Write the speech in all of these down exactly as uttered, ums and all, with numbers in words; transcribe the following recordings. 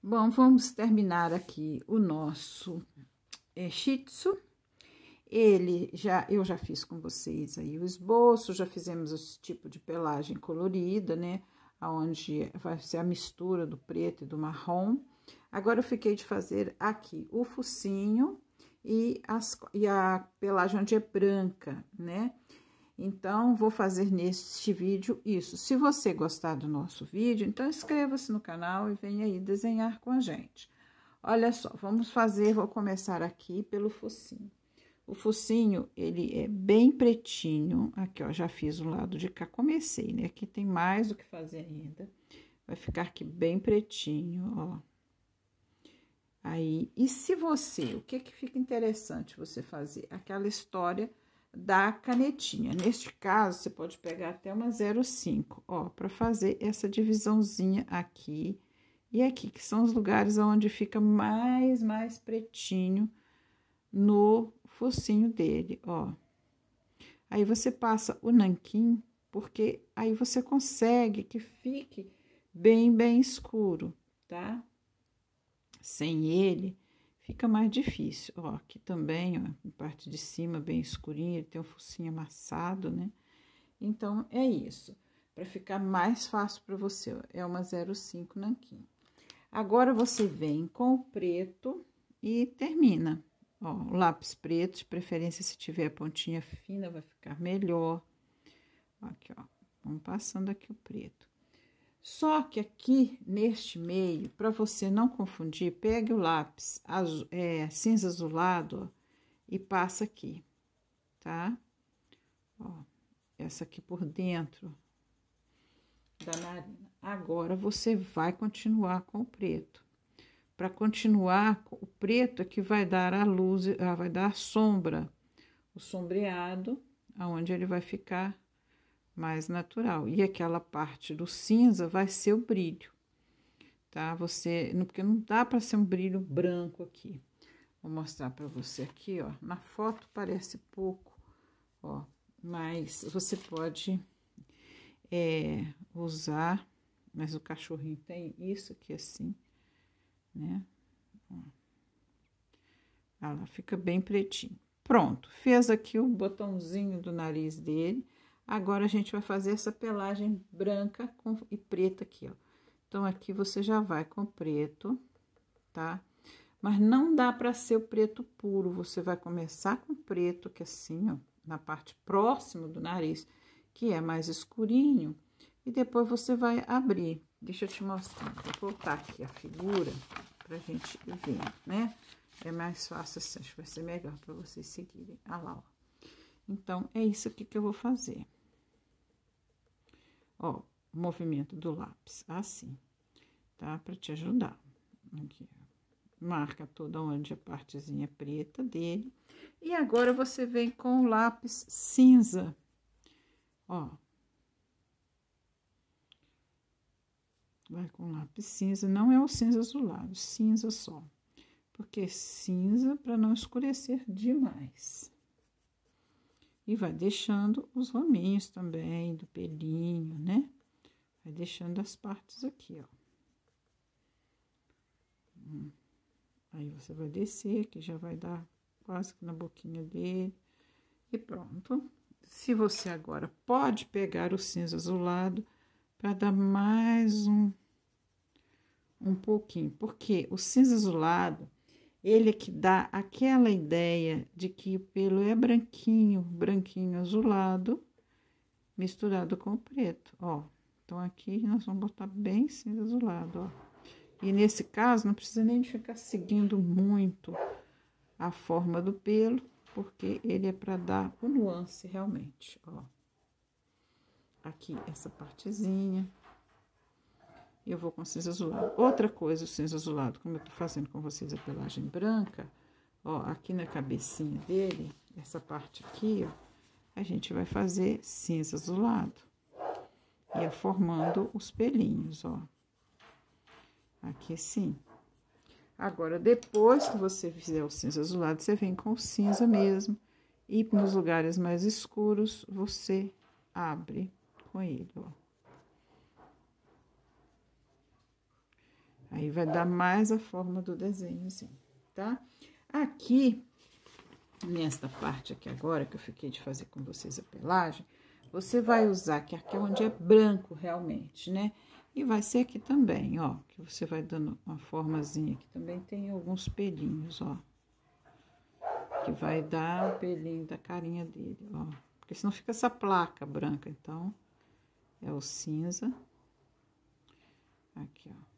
Bom, vamos terminar aqui o nosso é, Shih Tzu. Ele já, eu já fiz com vocês aí o esboço, já fizemos esse tipo de pelagem colorida, né? Onde vai ser a mistura do preto e do marrom. Agora, eu fiquei de fazer aqui o focinho e, as, e a pelagem onde é branca, né? Então, vou fazer neste vídeo isso. Se você gostar do nosso vídeo, então inscreva-se no canal e venha aí desenhar com a gente. Olha só, vamos fazer, vou começar aqui pelo focinho. O focinho, ele é bem pretinho. Aqui, ó, já fiz o lado de cá, comecei, né? Aqui tem mais o que fazer ainda. Vai ficar aqui bem pretinho, ó. Aí, e se você, o que que fica interessante você fazer? Aquela história da canetinha. Neste caso, você pode pegar até uma zero vírgula cinco, ó, para fazer essa divisãozinha aqui e aqui, que são os lugares onde fica mais, mais pretinho no focinho dele, ó. Aí, você passa o nanquim, porque aí você consegue que fique bem, bem escuro, tá? Sem ele, fica mais difícil. Ó, aqui também, ó, em parte de cima, bem escurinho, ele tem um focinho amassado, né? Então, é isso. Para ficar mais fácil para você, ó, é uma zero vírgula cinco nanquim. Agora, você vem com o preto e termina. Ó, o lápis preto, de preferência, se tiver a pontinha fina, vai ficar melhor. Aqui, ó, vamos passando aqui o preto. Só que aqui, neste meio, para você não confundir, pegue o lápis azul, é, cinza azulado, ó, e passa aqui, tá? Ó, essa aqui por dentro da narina. Agora, você vai continuar com o preto. Para continuar, o preto é que vai dar a luz, vai dar a sombra, o sombreado, aonde ele vai ficar mais natural. E aquela parte do cinza vai ser o brilho, tá? Você, porque não dá para ser um brilho branco aqui. Vou mostrar para você aqui, ó. Na foto parece pouco, ó, mas você pode é, usar, mas o cachorrinho tem isso aqui assim, né? Ó. Ela fica bem pretinho. Pronto, fez aqui o botãozinho do nariz dele. Agora, a gente vai fazer essa pelagem branca com, e preta aqui, ó. Então, aqui você já vai com preto, tá? Mas não dá pra ser o preto puro, você vai começar com preto, que assim, ó, na parte próxima do nariz, que é mais escurinho, e depois você vai abrir. Deixa eu te mostrar, vou voltar aqui a figura pra gente ver, né? É mais fácil assim, acho que vai ser melhor pra vocês seguirem. Ah lá, ó. Então, é isso aqui que eu vou fazer. Ó, o movimento do lápis, assim, tá? Pra te ajudar. Aqui, ó. Marca toda onde a partezinha preta dele. E agora, você vem com o lápis cinza, ó. Vai com o lápis cinza, não é o cinza azulado, cinza só. Porque cinza pra não escurecer demais. E vai deixando os raminhos também, do pelinho, né? Vai deixando as partes aqui, ó. Hum. Aí, você vai descer, que já vai dar quase que na boquinha dele. E pronto. Se você agora pode pegar o cinza azulado para dar mais um, um pouquinho. Porque o cinza azulado, ele é que dá aquela ideia de que o pelo é branquinho, branquinho azulado, misturado com o preto, ó. Então, aqui nós vamos botar bem cinza azulado, ó. E nesse caso, não precisa nem de ficar seguindo muito a forma do pelo, porque ele é para dar o nuance realmente, ó. Aqui, essa partezinha. Eu vou com cinza azulado. Outra coisa, o cinza azulado, como eu tô fazendo com vocês a pelagem branca, ó, aqui na cabecinha dele, essa parte aqui, ó, a gente vai fazer cinza azulado. E formando os pelinhos, ó. Aqui sim. Agora, depois que você fizer o cinza azulado, você vem com o cinza mesmo. E nos lugares mais escuros, você abre com ele, ó. Aí, vai dar mais a forma do desenho, assim, tá? Aqui, nesta parte aqui agora, que eu fiquei de fazer com vocês a pelagem, você vai usar, que aqui é onde é branco realmente, né? E vai ser aqui também, ó, que você vai dando uma formazinha aqui. Também tem alguns pelinhos, ó. Que vai dar o pelinho da carinha dele, ó. Porque senão fica essa placa branca, então, é o cinza. Aqui, ó.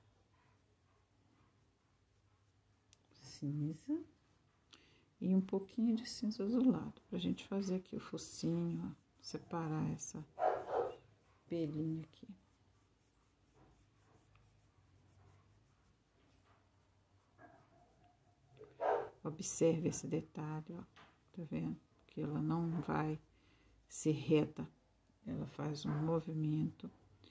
Cinza. E um pouquinho de cinza azulado, pra gente fazer aqui o focinho, ó. Separar essa pelinha aqui. Observe esse detalhe, ó. Tá vendo? Que ela não vai ser reta. Ela faz um movimento.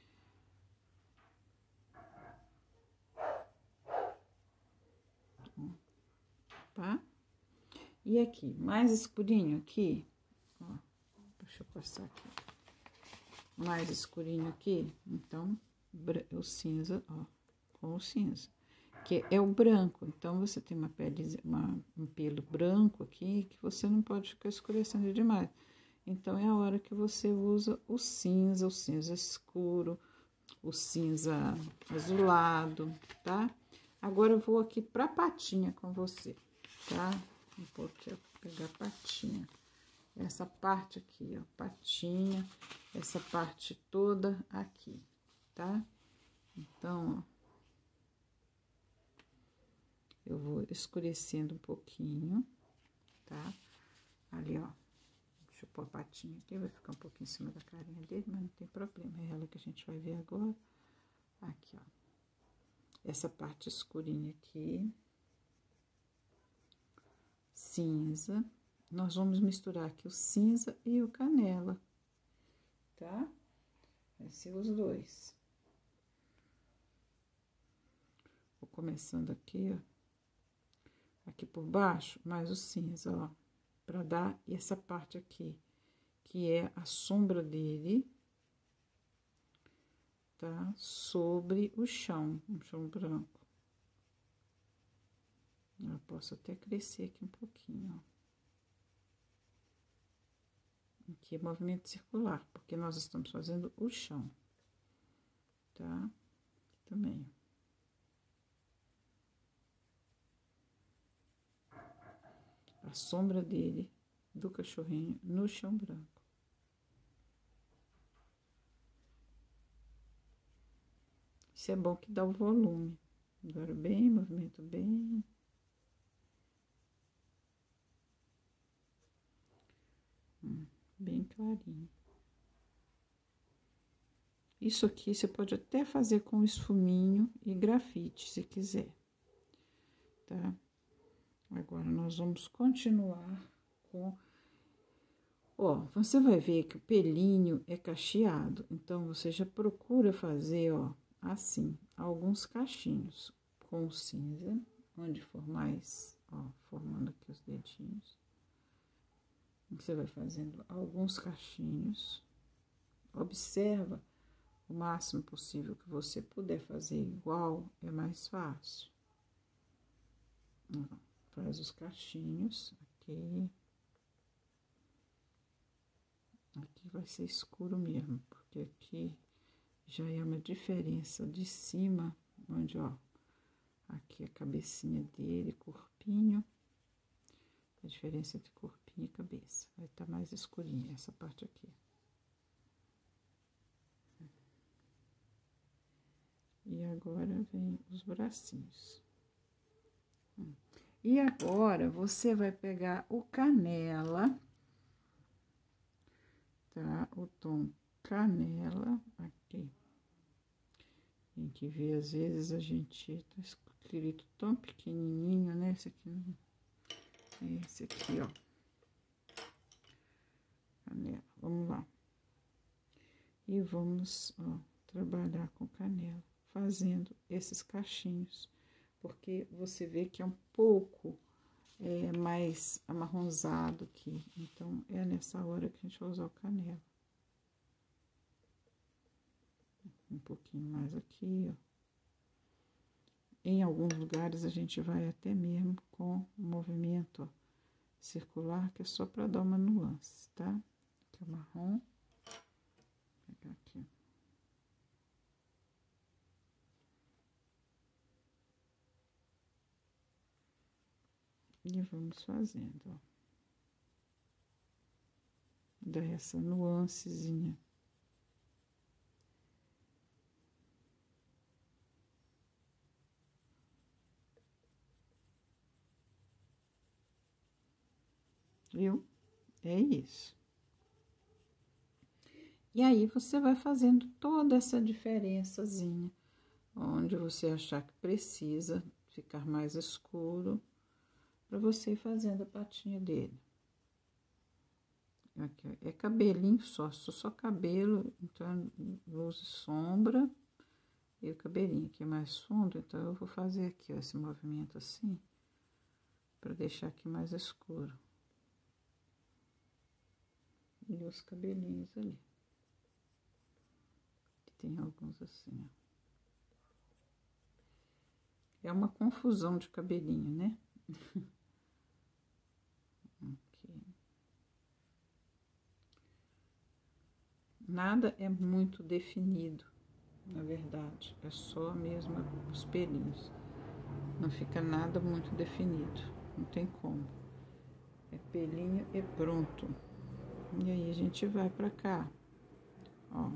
Tá? E aqui, mais escurinho aqui, ó. Deixa eu passar aqui. Mais escurinho aqui, então, o cinza, ó, com o cinza. Que é o branco, então, você tem uma pele, uma, um pelo branco aqui, que você não pode ficar escurecendo demais. Então, é a hora que você usa o cinza, o cinza escuro, o cinza azulado, tá? Agora, eu vou aqui pra patinha com você, tá? Vou aqui, ó, pegar a patinha. Essa parte aqui, ó, patinha, essa parte toda aqui, tá? Então, ó, eu vou escurecendo um pouquinho, tá? Ali, ó, deixa eu pôr a patinha aqui, vai ficar um pouquinho em cima da carinha dele, mas não tem problema, é ela que a gente vai ver agora. Aqui, ó, essa parte escurinha aqui, cinza. Nós vamos misturar aqui o cinza e o canela, tá? Vai ser os dois. Vou começando aqui, ó. Aqui por baixo, mais o cinza, ó. Pra dar essa parte aqui, que é a sombra dele, tá? Sobre o chão, um chão branco. Eu posso até crescer aqui um pouquinho, ó. Aqui é movimento circular, porque nós estamos fazendo o chão, tá? Aqui também. A sombra dele, do cachorrinho, no chão branco. Isso é bom que dá o volume. Agora bem, movimento bem. Hum. Bem clarinho. Isso aqui você pode até fazer com esfuminho e grafite, se quiser, tá? Agora, nós vamos continuar com... Ó, você vai ver que o pelinho é cacheado, então, você já procura fazer, ó, assim, alguns cachinhos com cinza, onde for mais, ó, formando aqui os dedinhos. Você vai fazendo alguns cachinhos, observa o máximo possível que você puder fazer igual, é mais fácil. Ó, faz os cachinhos aqui. Aqui vai ser escuro mesmo, porque aqui já é uma diferença de cima, onde, ó, aqui a cabecinha dele, corpinho, a diferença entre corpinho e cabeça. Vai estar tá mais escurinha essa parte aqui. E agora vem os bracinhos. E agora, você vai pegar o canela, tá? O tom canela aqui. Tem que ver, às vezes, a gente tá escrito tão pequenininho, né? Esse aqui não... Esse aqui, ó. Canela. Vamos lá. E vamos, ó, trabalhar com canela, fazendo esses cachinhos. Porque você vê que é um pouco é, mais amarronzado aqui. Então, é nessa hora que a gente vai usar o canela. Um pouquinho mais aqui, ó. Em alguns lugares a gente vai até mesmo com o movimento, ó, circular, que é só para dar uma nuance, tá? Aqui é o marrom. Vou pegar aqui. E vamos fazendo, ó. Dá essa nuancezinha. Viu? É isso. E aí, você vai fazendo toda essa diferençazinha, onde você achar que precisa ficar mais escuro, para você ir fazendo a patinha dele. Aqui, é cabelinho só, só, só cabelo, então, luz e sombra, e o cabelinho aqui é mais fundo, então eu vou fazer aqui, ó, esse movimento assim, para deixar aqui mais escuro. E os cabelinhos ali. Tem alguns assim, ó. É uma confusão de cabelinho, né? Aqui. Nada é muito definido, na verdade. É só mesmo os pelinhos. Não fica nada muito definido. Não tem como. É pelinho e pronto. E aí, a gente vai pra cá. Ó.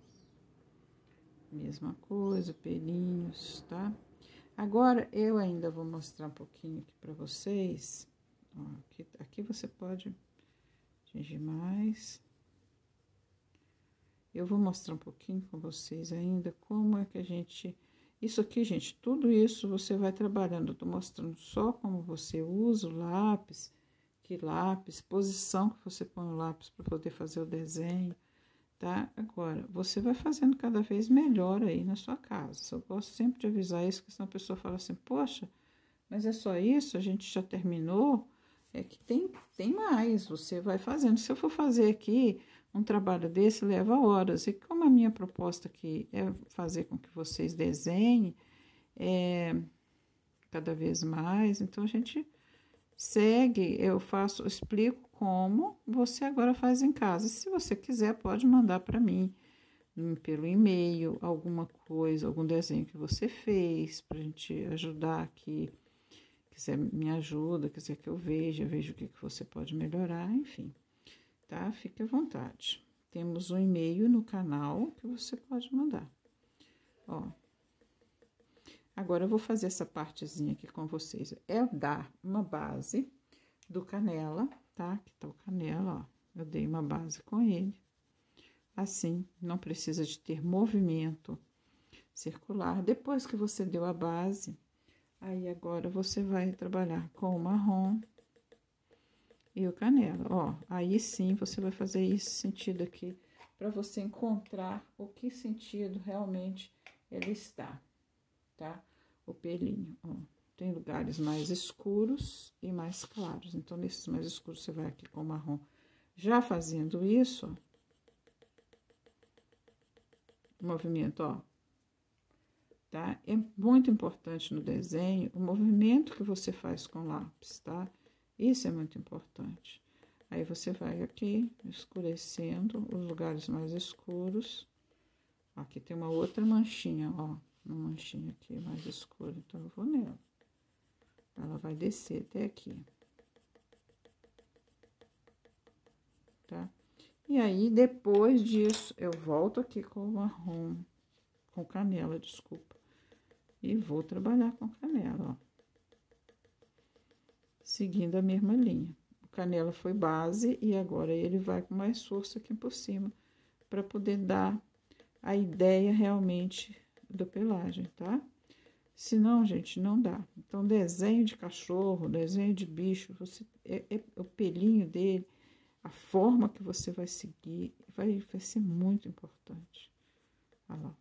Mesma coisa, pelinhos, tá? Agora, eu ainda vou mostrar um pouquinho aqui pra vocês. Ó, aqui, aqui você pode atingir mais. Eu vou mostrar um pouquinho com vocês ainda como é que a gente... Isso aqui, gente, tudo isso você vai trabalhando. Eu tô mostrando só como você usa o lápis, que lápis, posição que você põe o lápis para poder fazer o desenho, tá? Agora, você vai fazendo cada vez melhor aí na sua casa. Eu gosto sempre de avisar isso, porque senão a pessoa fala assim, poxa, mas é só isso? A gente já terminou? É que tem, tem mais, você vai fazendo. Se eu for fazer aqui um trabalho desse, leva horas. E como a minha proposta aqui é fazer com que vocês desenhem é, cada vez mais, então a gente segue, eu faço, eu explico como você agora faz em casa. Se você quiser, pode mandar para mim pelo e-mail alguma coisa, algum desenho que você fez, pra gente ajudar aqui. Quiser me ajuda, quiser que eu veja, veja o que, que você pode melhorar, enfim, tá? Fique à vontade. Temos um e-mail no canal que você pode mandar. Ó. Agora, eu vou fazer essa partezinha aqui com vocês. É dar uma base do canela, tá? Aqui tá o canela, ó. Eu dei uma base com ele. Assim, não precisa de ter movimento circular. Depois que você deu a base, aí agora você vai trabalhar com o marrom e o canela, ó. Aí sim, você vai fazer esse sentido aqui, para você encontrar o que sentido realmente ele está, tá? O pelinho, ó. Tem lugares mais escuros e mais claros. Então, nesses mais escuros, você vai aqui com o marrom. Já fazendo isso, ó. Movimento, ó. Tá? É muito importante no desenho o movimento que você faz com lápis, tá? Isso é muito importante. Aí, você vai aqui, escurecendo os lugares mais escuros. Aqui tem uma outra manchinha, ó. Uma manchinha aqui mais escura, então eu vou nela. Ela vai descer até aqui. Tá? E aí, depois disso, eu volto aqui com o marrom, com canela, desculpa. E vou trabalhar com canela, ó. Seguindo a mesma linha. O canela foi base e agora ele vai com mais força aqui por cima, para poder dar a ideia realmente da pelagem, tá? Senão, gente, não dá. Então, desenho de cachorro, desenho de bicho, você, é, é o pelinho dele, a forma que você vai seguir, vai, vai ser muito importante. Olha lá.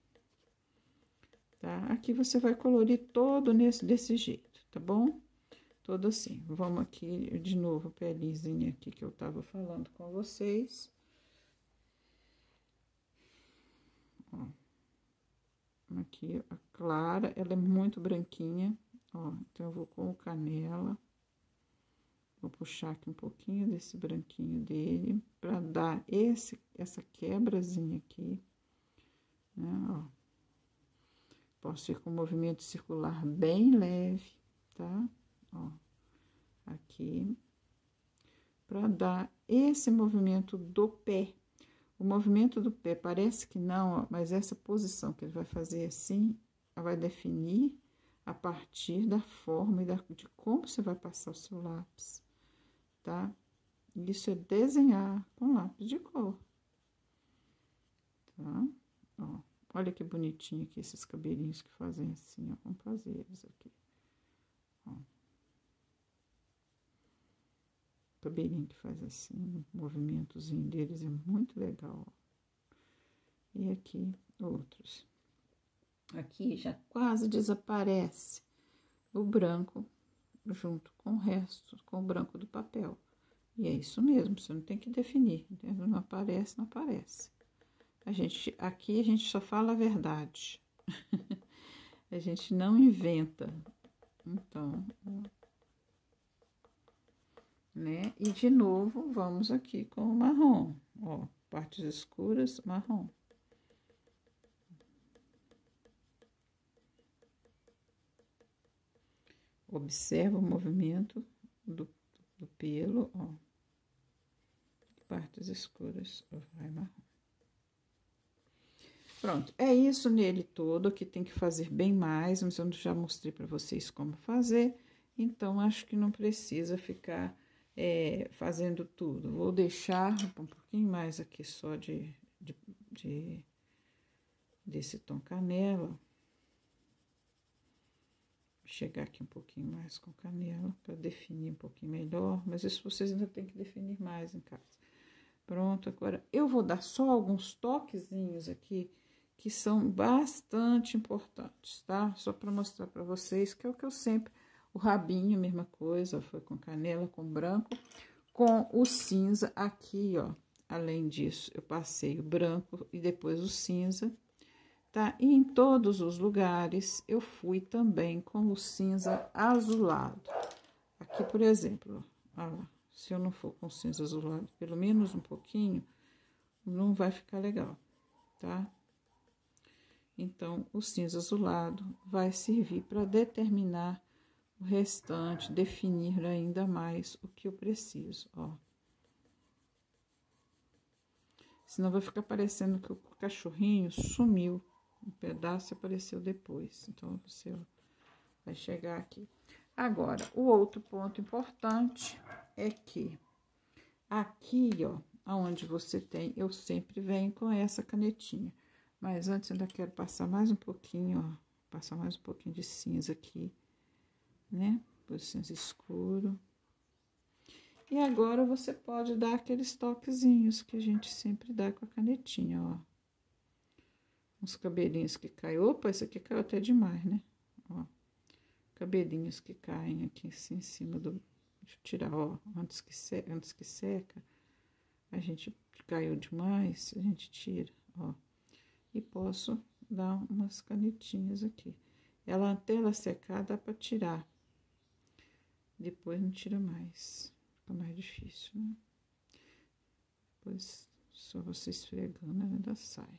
Tá? Aqui você vai colorir todo nesse, desse jeito, tá bom? Todo assim. Vamos aqui, de novo, a pelezinha aqui que eu tava falando com vocês. Ó. Aqui, a clara, ela é muito branquinha, ó. Então, eu vou com o canela. Vou puxar aqui um pouquinho desse branquinho dele, pra dar esse, essa quebrazinha aqui, né, ó. Posso ir com um movimento circular bem leve, tá? Ó, aqui. Pra dar esse movimento do pé. O movimento do pé parece que não, ó, mas essa posição que ele vai fazer assim, ela vai definir a partir da forma e da, de como você vai passar o seu lápis, tá? Isso é desenhar com lápis de cor, tá? Ó, olha que bonitinho aqui esses cabelinhos que fazem assim, ó. Vamos fazer eles aqui, ó. Cabelinho que faz assim, o movimentozinho deles é muito legal, ó. E aqui, outros. Aqui já quase desaparece o branco junto com o resto, com o branco do papel. E é isso mesmo, você não tem que definir, entendeu? Não aparece, não aparece. A gente, aqui a gente só fala a verdade. A gente não inventa. Então, né? E de novo, vamos aqui com o marrom, ó, partes escuras, marrom. Observa o movimento do, do pelo, ó. Partes escuras, vai marrom. Pronto, é isso nele todo, aqui tem que fazer bem mais, mas eu já mostrei para vocês como fazer, então acho que não precisa ficar é, fazendo tudo. Vou deixar um pouquinho mais aqui só de, de, de desse tom canela. Chegar aqui um pouquinho mais com canela para definir um pouquinho melhor, mas isso vocês ainda tem que definir mais em casa. Pronto, agora eu vou dar só alguns toquezinhos aqui que são bastante importantes, tá? Só para mostrar para vocês que é o que eu sempre, o rabinho, mesma coisa, foi com canela, com branco, com o cinza aqui, ó. Além disso, eu passei o branco e depois o cinza. Tá? E em todos os lugares, eu fui também com o cinza azulado. Aqui, por exemplo, ó, lá, se eu não for com cinza azulado, pelo menos um pouquinho, não vai ficar legal, tá? Então, o cinza azulado vai servir para determinar o restante, definir ainda mais o que eu preciso, ó. Senão vai ficar parecendo que o cachorrinho sumiu. Um pedaço apareceu depois, então você ó, vai chegar aqui. Agora, o outro ponto importante é que aqui, ó, aonde você tem, eu sempre venho com essa canetinha. Mas antes, eu ainda quero passar mais um pouquinho, ó, passar mais um pouquinho de cinza aqui, né? Por cinza escuro. E agora, você pode dar aqueles toquezinhos que a gente sempre dá com a canetinha, ó. Uns cabelinhos que caem. Opa, esse aqui caiu até demais, né? Ó, cabelinhos que caem aqui assim, em cima do... Deixa eu tirar, ó, antes que, se... antes que seca. A gente caiu demais, a gente tira, ó. E posso dar umas canetinhas aqui. Ela, até ela secar, dá pra tirar. Depois não tira mais. Fica mais difícil, né? Depois, só você esfregando, ela ainda sai.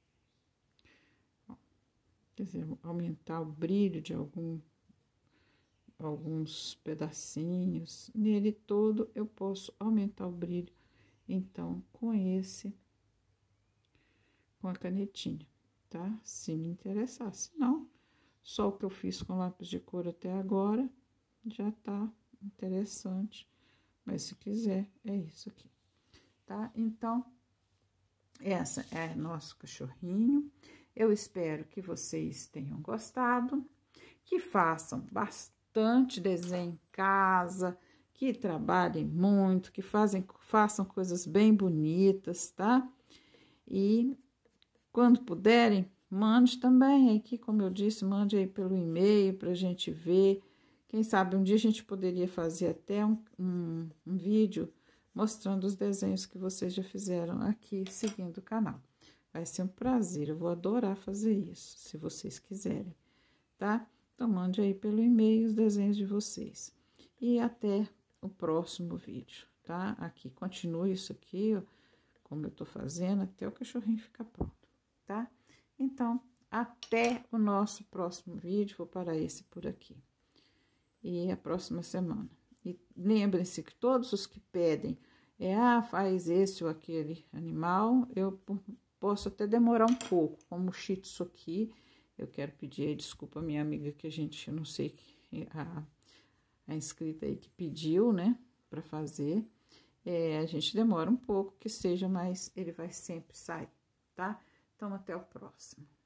Quer dizer, aumentar o brilho de algum, alguns pedacinhos. Nele todo, eu posso aumentar o brilho, então, com esse, com a canetinha, tá? Se me interessar. Se não, só o que eu fiz com lápis de cor até agora, já tá interessante. Mas, se quiser, é isso aqui, tá? Então, essa é nosso cachorrinho. Eu espero que vocês tenham gostado, que façam bastante desenho em casa, que trabalhem muito, que fazem, façam coisas bem bonitas, tá? E quando puderem, mande também aqui, como eu disse, mande aí pelo e-mail pra gente ver. Quem sabe um dia a gente poderia fazer até um, um, um vídeo mostrando os desenhos que vocês já fizeram aqui, seguindo o canal. Vai ser um prazer, eu vou adorar fazer isso, se vocês quiserem, tá? Então, mande aí pelo e-mail os desenhos de vocês. E até o próximo vídeo, tá? Aqui, continue isso aqui, ó, como eu tô fazendo, até o cachorrinho ficar pronto, tá? Então, até o nosso próximo vídeo, vou parar esse por aqui. E a próxima semana. E lembrem-se que todos os que pedem, é, ah, faz esse ou aquele animal, eu posso até demorar um pouco, como o Shih Tzu aqui, eu quero pedir desculpa à minha amiga que a gente, eu não sei, a, a inscrita aí que pediu, né, para fazer, é, a gente demora um pouco que seja, mas ele vai sempre sair, tá? Então, até o próximo.